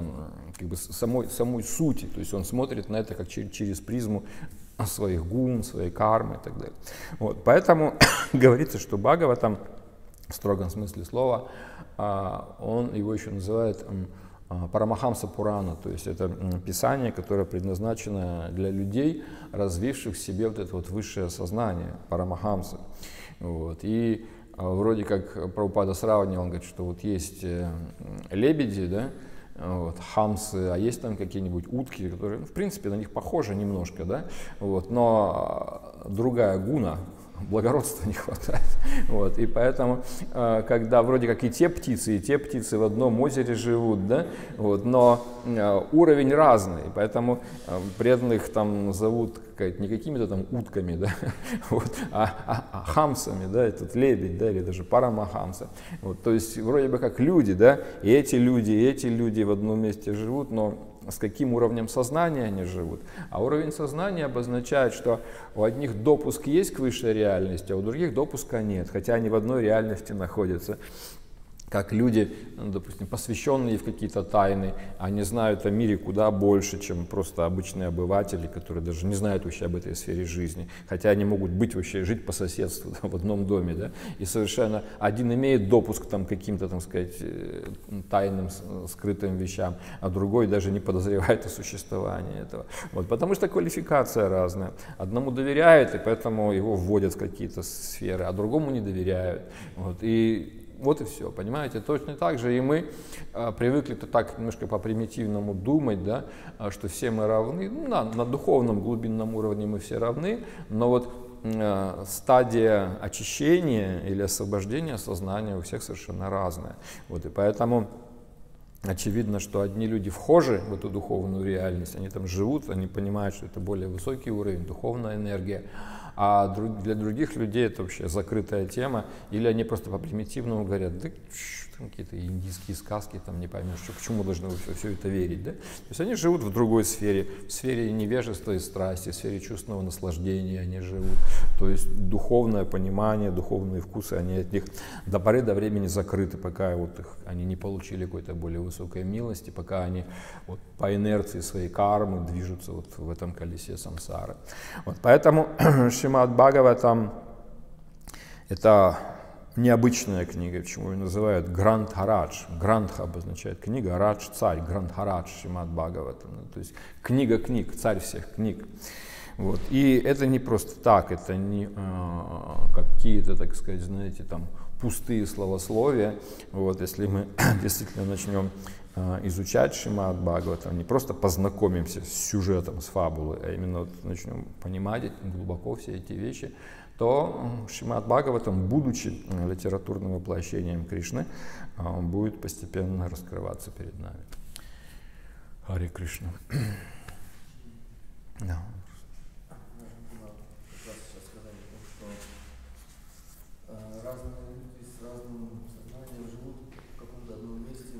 самой сути, то есть он смотрит на это как через призму своих гун, своей кармы и так далее. Вот, поэтому говорится, что Бхагаватам, в строгом смысле слова, он его еще называет Парамахамса Пурана, то есть это писание, которое предназначено для людей, развивших в себе вот это вот высшее сознание, Парамахамса. Вот. И вроде как Прабхупада сравнивал, он говорит, что вот есть лебеди, да, хамсы, а есть там какие-нибудь утки, которые, в принципе, на них похожи немножко, да, но другая гуна, благородства не хватает. Вот. И поэтому, когда вроде как и те птицы в одном озере живут, да, вот, но уровень разный, поэтому преданных там зовут не какими-то там утками, да, вот, а хамсами, да, этот лебедь, да, или даже парамахамса. Вот, то есть вроде бы как люди, да, и эти люди в одном месте живут, но с каким уровнем сознания они живут. А уровень сознания обозначает, что у одних допуск есть к высшей реальности, а у других допуска нет, хотя они в одной реальности находятся. Как люди, допустим, посвященные в какие-то тайны, они знают о мире куда больше, чем просто обычные обыватели, которые даже не знают вообще об этой сфере жизни. Хотя они могут быть вообще, жить по соседству, да, в одном доме, да, и совершенно один имеет допуск там, к каким-то, так сказать, тайным, скрытым вещам, а другой даже не подозревает о существовании этого. Вот, потому что квалификация разная. Одному доверяют, и поэтому его вводят в какие-то сферы, а другому не доверяют. Вот и все, понимаете, точно так же и мы привыкли-то так немножко по-примитивному думать, да, что все мы равны, ну, на духовном глубинном уровне мы все равны, но вот стадия очищения или освобождения сознания у всех совершенно разная. Вот, и поэтому очевидно, что одни люди вхожи в эту духовную реальность, они там живут, они понимают, что это более высокий уровень, духовная энергия, а для других людей это вообще закрытая тема, или они просто по-примитивному говорят, да какие-то индийские сказки, там не поймешь, почему должны вы все это верить, да? То есть они живут в другой сфере, в сфере невежества и страсти, в сфере чувственного наслаждения они живут, то есть духовное понимание, духовные вкусы, они от них до поры до времени закрыты, пока вот они не получили какой-то более высокой милости, пока они вот по инерции своей кармы движутся вот в этом колесе самсары. Вот поэтому Шримад Бхагаватам — это необычная книга, почему ее называют Грандхарадж. Грандха обозначает книга, Радж — царь, Грандхарадж Шримад Бхагаватам. То есть книга книг, царь всех книг. Вот. И это не просто так, это не какие-то, так сказать, знаете, там пустые словословия. Вот. Если мы действительно начнем изучать Шримад Бхагаватам, не просто познакомимся с сюжетом, с фабулой, а именно вот начнем понимать глубоко все эти вещи, то Шримад Бхагаватам, будучи литературным воплощением Кришны, будет постепенно раскрываться перед нами. Харе Кришна. Да. Разные люди с разным сознанием живут в каком-то одном месте,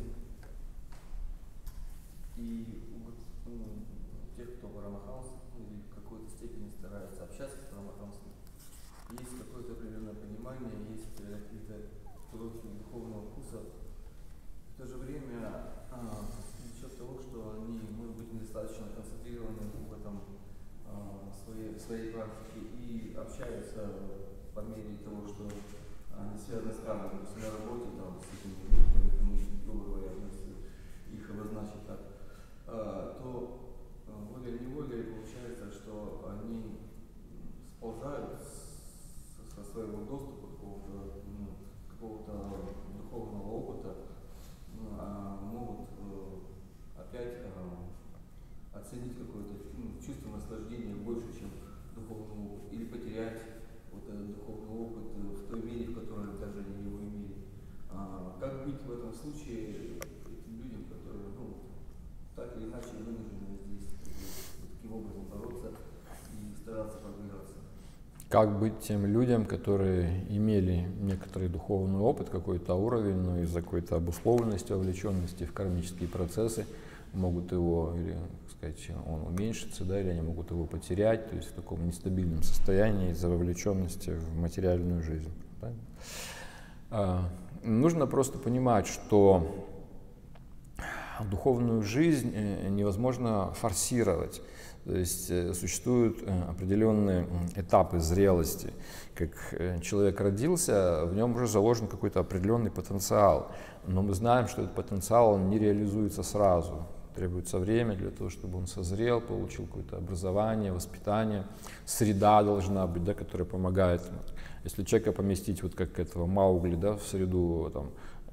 и у тех, кто парамахамс, или в какой-то степени стараются общаться с парамахамсом, есть какое-то определенное понимание, есть какие-то уроки духовного вкуса. В то же время за счет того, что они, может быть, недостаточно концентрированы в этом своей практике и общаются по мере того, что они связаны с кармой, то есть на работе там, с этими группами, грубо говоря, если их обозначить так, то волей-неволей получается, что они сползают со своего доступа какого-то духовного опыта, могут опять оценить какое-то чувство наслаждения больше, чем духовный опыт, или потерять вот этот духовный опыт в той мере, в которой даже они его имели. Как быть в этом случае этим людям, которые так или иначе вынуждены здесь таким образом бороться и стараться продвигаться? Как быть тем людям, которые имели некоторый духовный опыт, какой-то уровень, но из-за какой-то обусловленности, вовлеченности в кармические процессы могут его, или, так сказать, он уменьшится, да, или они могут его потерять, то есть в таком нестабильном состоянии из-за вовлеченности в материальную жизнь. Да? Нужно просто понимать, что духовную жизнь невозможно форсировать. То есть существуют определенные этапы зрелости. Как человек родился, в нем уже заложен какой-то определенный потенциал. Но мы знаем, что этот потенциал он не реализуется сразу. Требуется время для того, чтобы он созрел, получил какое-то образование, воспитание. Среда должна быть, да, которая помогает. Если человека поместить вот как этого Маугли, да, в среду там,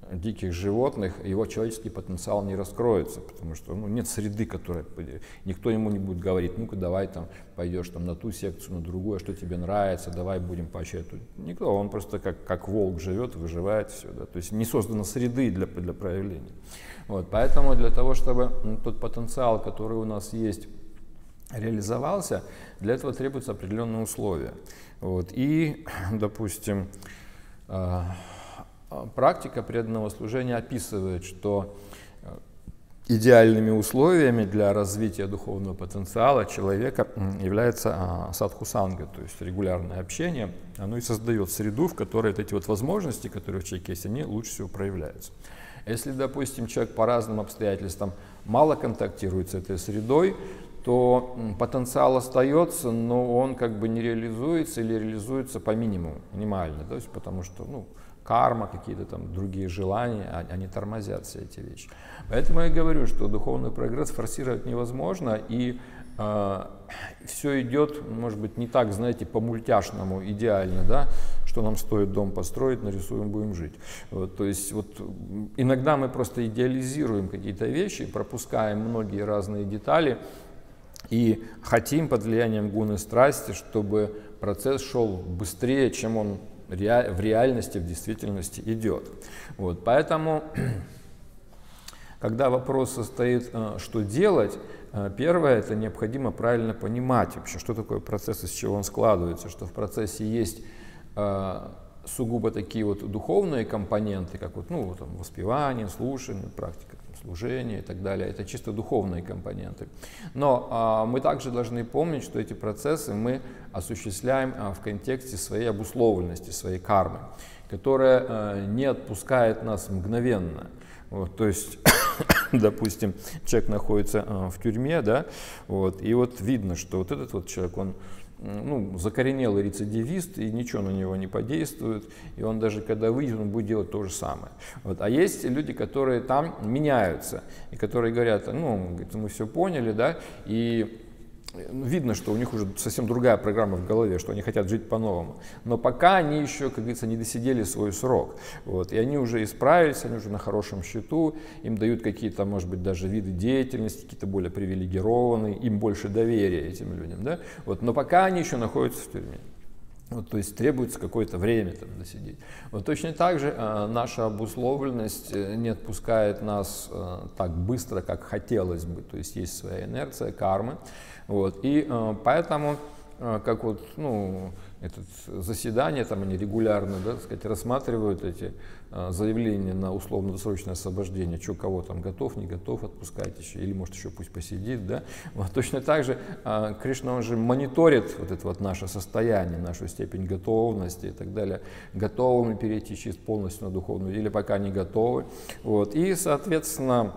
диких животных, его человеческий потенциал не раскроется, потому что нет среды, которая... Никто ему не будет говорить, ну-ка давай там пойдешь там, на ту секцию, на другую, что тебе нравится, давай будем поощрять. Никто, он просто как волк живет, выживает, все. Да? То есть не создана среды для проявления. Вот, поэтому для того, чтобы тот потенциал, который у нас есть, реализовался, для этого требуются определенные условия. Вот. И, допустим, практика преданного служения описывает, что идеальными условиями для развития духовного потенциала человека является садхусанга, то есть регулярное общение. Оно и создает среду, в которой эти вот возможности, которые в человеке есть, они лучше всего проявляются. Если, допустим, человек по разным обстоятельствам мало контактирует с этой средой, то потенциал остается, но он как бы не реализуется или реализуется по минимуму, минимально, то есть потому что карма, какие-то там другие желания, они тормозят все эти вещи. Поэтому я говорю, что духовный прогресс форсировать невозможно, и все идет, может быть, не так, знаете, по-мультяшному, идеально, да, что нам стоит дом построить, нарисуем, будем жить. Вот, то есть вот иногда мы просто идеализируем какие-то вещи, пропускаем многие разные детали и хотим под влиянием гуны страсти, чтобы процесс шел быстрее, чем он в реальности, в действительности идет. Вот, поэтому, когда вопрос состоит, что делать, первое, это необходимо правильно понимать вообще, что такое процесс, из чего он складывается, что в процессе есть сугубо такие вот духовные компоненты, как вот, там, воспевание, слушание, практика служения и так далее. Это чисто духовные компоненты. Но мы также должны помнить, что эти процессы мы осуществляем в контексте своей обусловленности, своей кармы, которая не отпускает нас мгновенно. Вот, то есть, допустим, человек находится в тюрьме, да, вот, и вот видно, что вот этот вот человек, он закоренелый рецидивист, и ничего на него не подействует, и он даже когда выйдет, он будет делать то же самое. Вот. А есть люди, которые там меняются, и которые говорят, мы все поняли, да, и видно, что у них уже совсем другая программа в голове, что они хотят жить по-новому. Но пока они еще, как говорится, не досидели свой срок. Вот. И они уже исправились, они уже на хорошем счету, им дают какие-то, может быть, даже виды деятельности, какие-то более привилегированные, им больше доверия этим людям. Да? Вот. Но пока они еще находятся в тюрьме. Вот, то есть требуется какое-то время там досидеть. Вот точно так же наша обусловленность не отпускает нас так быстро, как хотелось бы. То есть есть своя инерция, кармы. Вот, и поэтому, как вот, это заседание, там они регулярно, да, так сказать, рассматривают эти заявления на условно-досрочное освобождение, что кого там готов, не готов отпускать еще, или может еще пусть посидит, да. Вот, точно так же Кришна, он же мониторит вот это вот наше состояние, нашу степень готовности и так далее, готовы мы перейти чисто полностью на духовную или пока не готовы, вот, и, соответственно,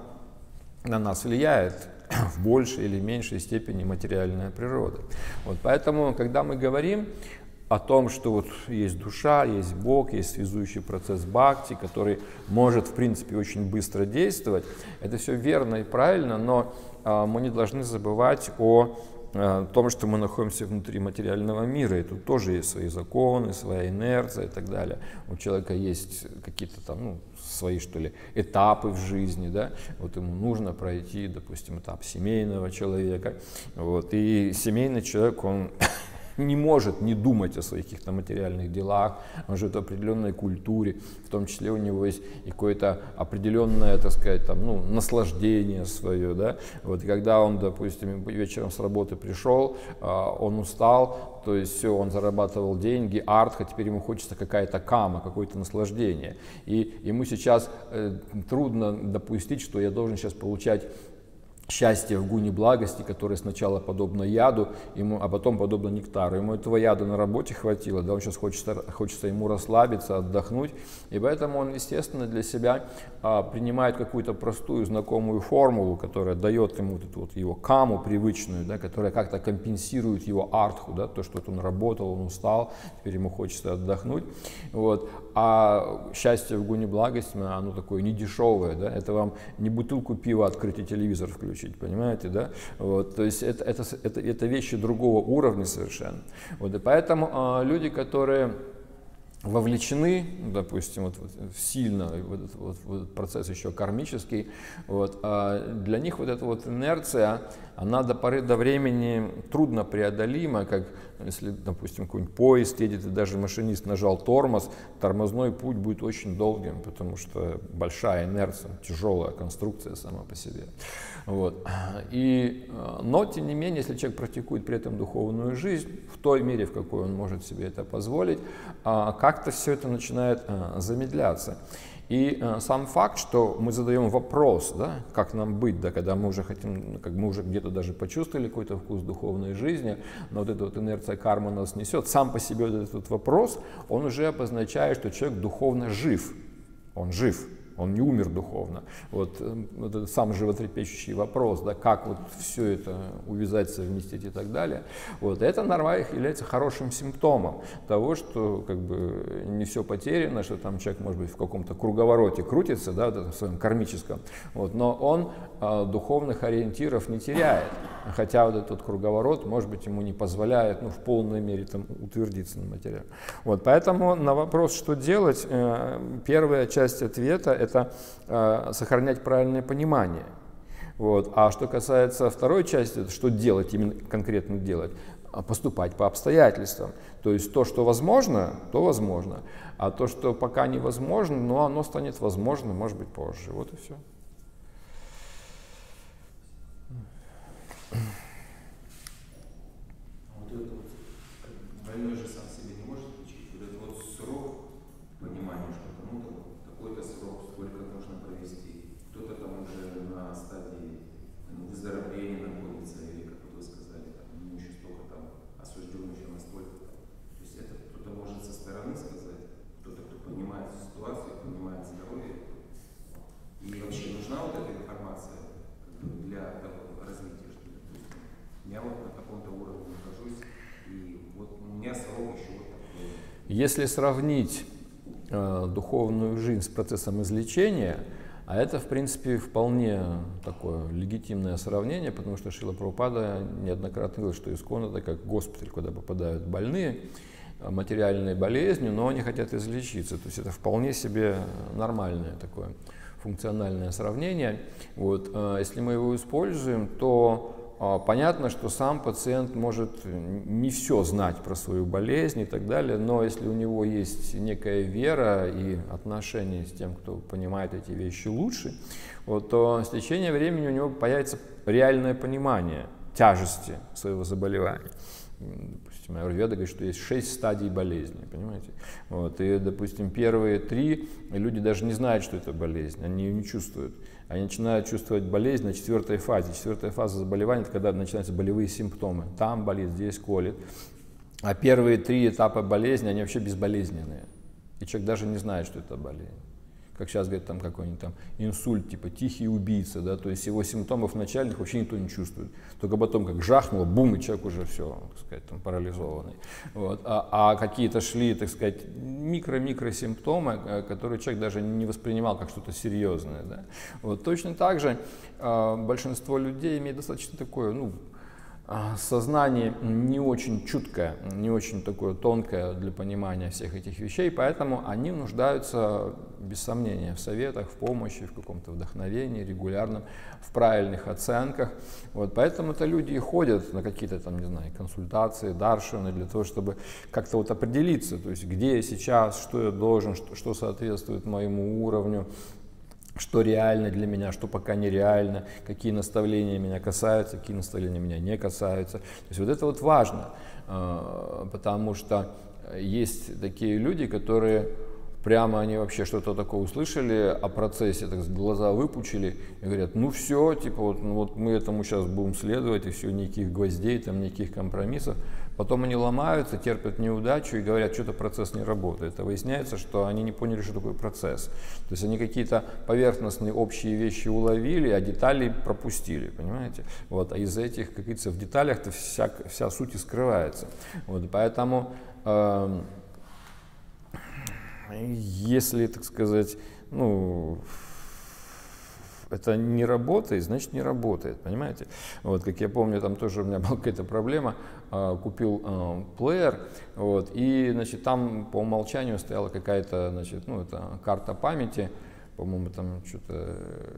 на нас влияет в большей или меньшей степени материальная природа. Вот, поэтому, когда мы говорим о том, что вот есть душа, есть Бог, есть связующий процесс бхакти, который может, в принципе, очень быстро действовать, это все верно и правильно, но мы не должны забывать о том, что мы находимся внутри материального мира, и тут тоже есть свои законы, своя инерция и так далее. У человека есть какие-то там, свои, что ли, этапы в жизни, да, вот ему нужно пройти, допустим, этап семейного человека, вот, и семейный человек, он не может не думать о своих каких-то материальных делах, он живет в определенной культуре, в том числе у него есть и какое-то определенное, так сказать, там, наслаждение свое, да, вот, и когда он, допустим, вечером с работы пришел, он устал, то есть все, он зарабатывал деньги, артха, теперь ему хочется какая-то кама, какое-то наслаждение, и ему сейчас трудно допустить, что я должен сейчас получать счастье в гуне благости, которое сначала подобно яду, а потом подобно нектару. Ему этого яда на работе хватило, да, он сейчас хочется ему расслабиться, отдохнуть, и поэтому он, естественно, для себя принимает какую-то простую знакомую формулу, которая дает ему вот эту вот его каму привычную, да, которая как-то компенсирует его артху, да, то, что он работал, он устал, теперь ему хочется отдохнуть. Вот. А счастье в гуне благости, оно такое недешевое, да, это вам не бутылку пива открыть и телевизор включить, понимаете, да? Вот, то есть это вещи другого уровня совершенно. Вот, и поэтому люди, которые вовлечены, допустим, сильно в этот процесс еще кармический, а для них вот эта вот инерция, она до поры до времени трудно преодолима, как если, допустим, какой-нибудь поезд едет, и даже машинист нажал тормоз, тормозной путь будет очень долгим, потому что большая инерция, тяжелая конструкция сама по себе. Но, тем не менее, если человек практикует при этом духовную жизнь, в той мере, в какой он может себе это позволить, как-то все это начинает замедляться. И сам факт, что мы задаем вопрос, да, как нам быть, да, когда мы уже хотим, как мы уже где-то даже почувствовали какой-то вкус духовной жизни, но вот эта вот инерция кармы нас несет, сам по себе вот этот вопрос, он уже обозначает, что человек духовно жив, он жив. Он не умер духовно. Вот этот сам животрепещущий вопрос, да, как вот все это увязать, совместить и так далее. Это нормально является хорошим симптомом того, что как бы не все потеряно, что там человек может быть в каком-то круговороте крутится, да, в своем кармическом, но он духовных ориентиров не теряет. Хотя вот этот круговорот, может быть, ему не позволяет в полной мере там, утвердиться на материале. Поэтому на вопрос, что делать, первая часть ответа – это сохранять правильное понимание. А что касается второй части, что делать, именно конкретно делать, поступать по обстоятельствам. То есть то, что возможно, то возможно. А то, что пока невозможно, оно станет возможным, может быть, позже. Вот и все. Больной же сам себе не может лечить. Вот этот вот срок понимания, что кому-то такой-то срок, сколько нужно провести. Кто-то там уже на стадии выздоровления находится, или, как вы сказали, там, ему еще столько там осужден еще настолько. То есть это кто-то может со стороны сказать, кто-то, кто понимает ситуацию, понимает здоровье. И вообще нужна вот эта информация для того развития, что, допустим, я вот на каком-то уровне нахожусь, и вот у меня срок еще вот такой. Если сравнить духовную жизнь с процессом излечения, а это, в принципе, вполне такое легитимное сравнение, потому что Шрила Прабхупада неоднократно говорил, что ИСККОН — это как госпиталь, куда попадают больные материальной болезнью, но они хотят излечиться. То есть это вполне себе нормальное такое функциональное сравнение. Если мы его используем, то понятно, что сам пациент может не все знать про свою болезнь и так далее, но если у него есть некая вера и отношение с тем, кто понимает эти вещи лучше, то с течением времени у него появится реальное понимание тяжести своего заболевания. Допустим, аюрведа говорит, что есть 6 стадий болезни, понимаете? И, допустим, первые 3 люди даже не знают, что это болезнь, они ее не чувствуют. Они начинают чувствовать болезнь на 4-й фазе. 4-я фаза заболевания – это когда начинаются болевые симптомы. Там болит, здесь колет. А первые 3 этапа болезни, они вообще безболезненные. И человек даже не знает, что это болезнь. Как сейчас говорят, там какой-нибудь там инсульт, типа тихий убийца, да, то есть его симптомов начальных вообще никто не чувствует. Только потом, как жахнуло, бум, и человек уже все, так сказать, там, парализованный. А какие-то шли, так сказать, микро-микро симптомы, которые человек даже не воспринимал как что-то серьезное. Да. Точно так же большинство людей имеет достаточно такое, сознание не очень чуткое, не очень такое тонкое для понимания всех этих вещей, поэтому они нуждаются, без сомнения, в советах, в помощи, в каком-то вдохновении регулярном, в правильных оценках. Поэтому-то люди и ходят на какие-то там, не знаю, консультации, даршаны, для того, чтобы как-то определиться, то есть где я сейчас, что я должен, что соответствует моему уровню, что реально для меня, что пока нереально, какие наставления меня касаются, какие наставления меня не касаются. То есть это важно, потому что есть такие люди, которые прямо они вообще что-то такое услышали о процессе, так сказать, глаза выпучили и говорят, все, типа мы этому сейчас будем следовать, и все, никаких гвоздей, там никаких компромиссов. Потом они ломаются, терпят неудачу и говорят, что-то процесс не работает. А выясняется, что они не поняли, что такое процесс. То есть они какие-то поверхностные общие вещи уловили, а детали пропустили, понимаете? А из-за этих, как говорится, в деталях-то вся суть и скрывается. Поэтому если, так сказать, это не работает, значит не работает, понимаете? Вот, как я помню, там тоже у меня была какая-то проблема, купил плеер, вот, и, значит, там по умолчанию стояла какая-то, значит, ну, это карта памяти, по-моему, там что-то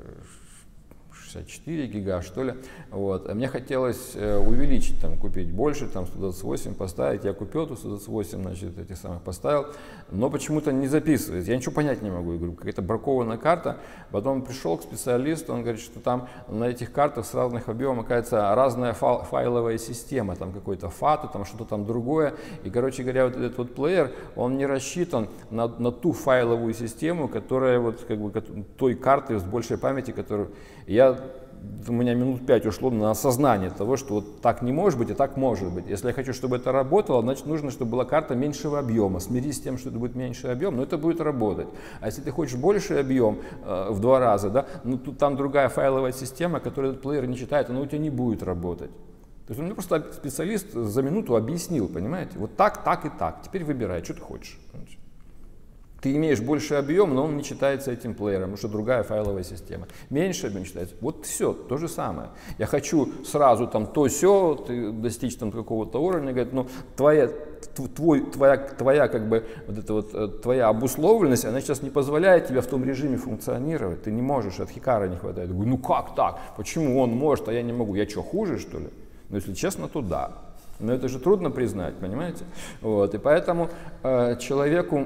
64 гига, что ли, вот, а мне хотелось увеличить, там, купить больше, там, 128 поставить, я купил эту 128, значит, этих самых поставил, но почему-то не записывается, я ничего понять не могу, я говорю, какая-то бракованная карта, потом пришел к специалисту, он говорит, что там на этих картах с разных объемов, оказывается, разная файловая система, там, какой-то FAT, там, что-то там другое, и, короче говоря, вот этот вот плеер, он не рассчитан на ту файловую систему, которая, вот, как бы, той карты с большей памяти, которую у меня минут 5 ушло на осознание того, что вот так не может быть, и так может быть. Если я хочу, чтобы это работало, значит нужно, чтобы была карта меньшего объема. Смирись с тем, что это будет меньший объем, но это будет работать. А если ты хочешь больший объем в 2 раза, да, ну тут там другая файловая система, которую этот плеер не читает, она у тебя не будет работать. То есть мне просто специалист за минуту объяснил, понимаете? Вот так, так и так. Теперь выбирай, что ты хочешь. Ты имеешь больший объем, но он не читается этим плеером, потому что другая файловая система. Меньше объем читается. Вот все, то же самое. Я хочу сразу там то-сё, достичь там какого-то уровня, говорит, ну твоя как бы вот эта вот твоя обусловленность, она сейчас не позволяет тебе в том режиме функционировать. Ты не можешь, от хикара не хватает. Я говорю, ну как так? Почему он может, а я не могу? Я что, хуже, что ли? Ну если честно, то да. Но это же трудно признать, понимаете? Вот, и поэтому человеку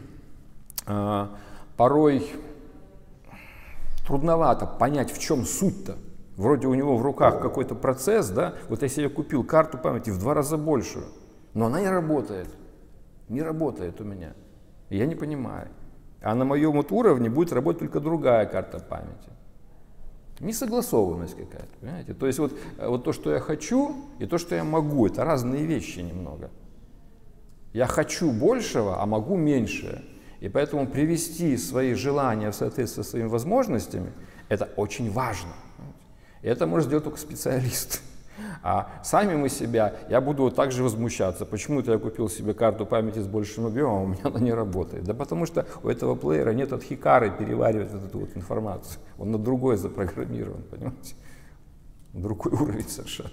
порой трудновато понять, в чем суть-то. Вроде у него в руках какой-то процесс, да, вот если я купил карту памяти в 2 раза большую, но она не работает у меня, и я не понимаю. А на моем вот уровне будет работать только другая карта памяти. Несогласованность какая-то, понимаете? То есть вот то, что я хочу, и то, что я могу, это разные вещи немного. Я хочу большего, а могу меньшее. И поэтому привести свои желания в соответствие со своими возможностями, это очень важно. И это может сделать только специалист. А сами мы себя, я буду вот так же возмущаться. Почему-то я купил себе карту памяти с большим объемом, а у меня она не работает. Да потому что у этого плеера нет от хикары переваривать вот эту вот информацию. Он на другой запрограммирован, понимаете? Другой уровень совершенно.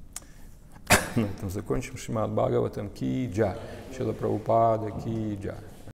На этом закончим. Шримад Бхагаватам ки джай. Шрила Прабхупада ки джай.